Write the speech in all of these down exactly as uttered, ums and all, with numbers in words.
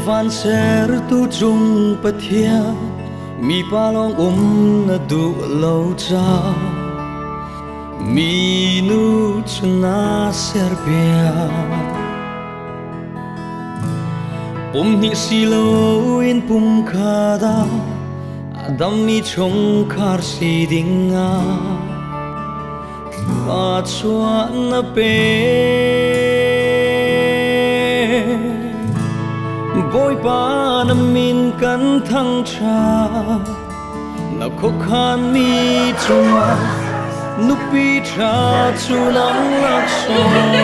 van ser tu chung pathia mi palong um na du lo cha mi nu chna ser pia pum ni silo in pum khada adam mi chong khar si dinga pa chua na pe boy pa na min kan thang cha na khok khan mi chuma nupi cha chu lang lak so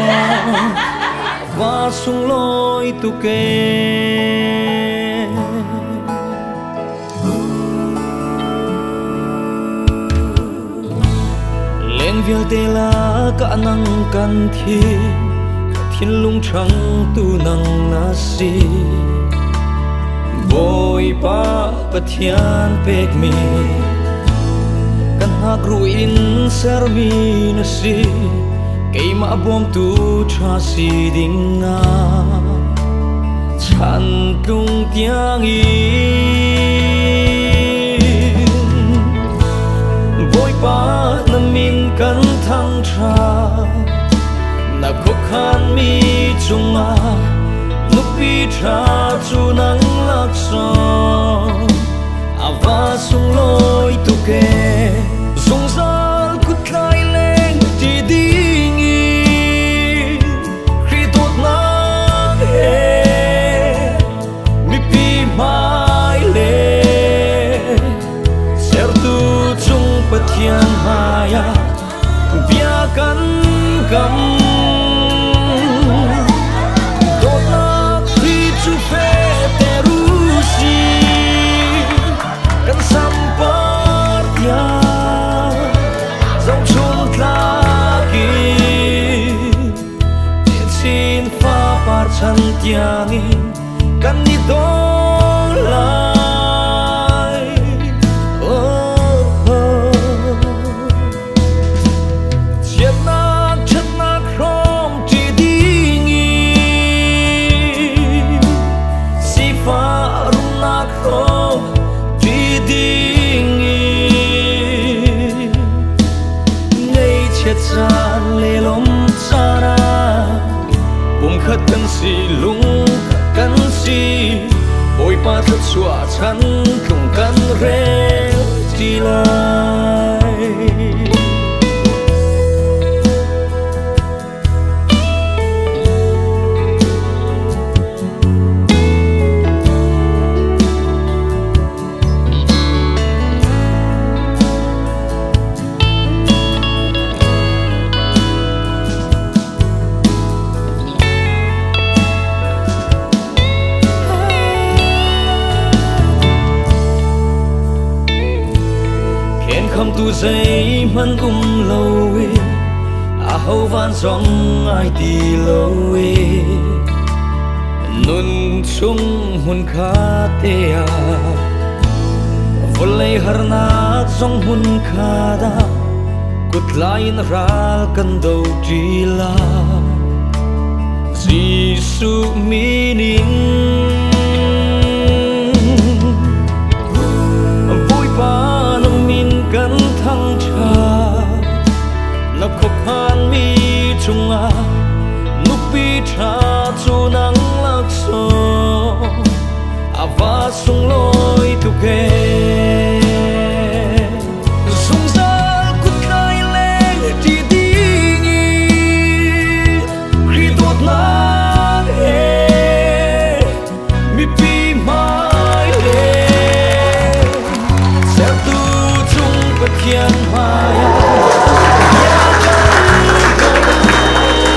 va sung loi tu ke len vial te la ka nang kan thi thiên lung trắng tu nang na si boy pa pathian pek mi kan hak ruin ser mi na si kay ma bom tu cha si dinga chan tung tiang in boy pa na min kan thang cha na khok khan mi chunga nupi cha chu nang lak so ava sung loi tu ke sung zal kut lai leng ti ding i khri tot na he mi pi mai le ser tu chung pathian haya bia kan kam chan tiang in kan ni dong lai oh chiat na chat na krom ti ding in si fa rum na krom ti ding in ngay chiat chan le lom chana bum khát cần si lung khát cần si bồi pa thật xóa chắn không cần rẽ chi lại không tu dây man um lâu e a hậu van song ai ti lâu e nun chung hun kha te a volei harna song hun kha da kut lain ral kan do ti la Giêsu meaning kan thang cha na khop han mi chunga nupi cha chu nang lak so ava sung loi tu ke sung sa kut kai le ti ding i kri tot na he mi pi mai le ser tu kian maya ya kan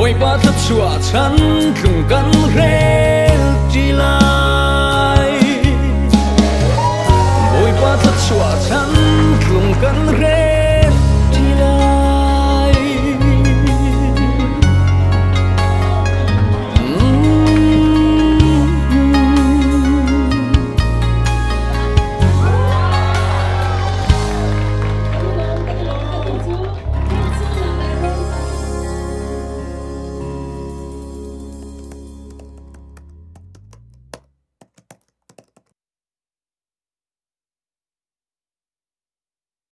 bồi ba thất chùa chắn cùng cắn rên chỉ lại bồi ba thất chùa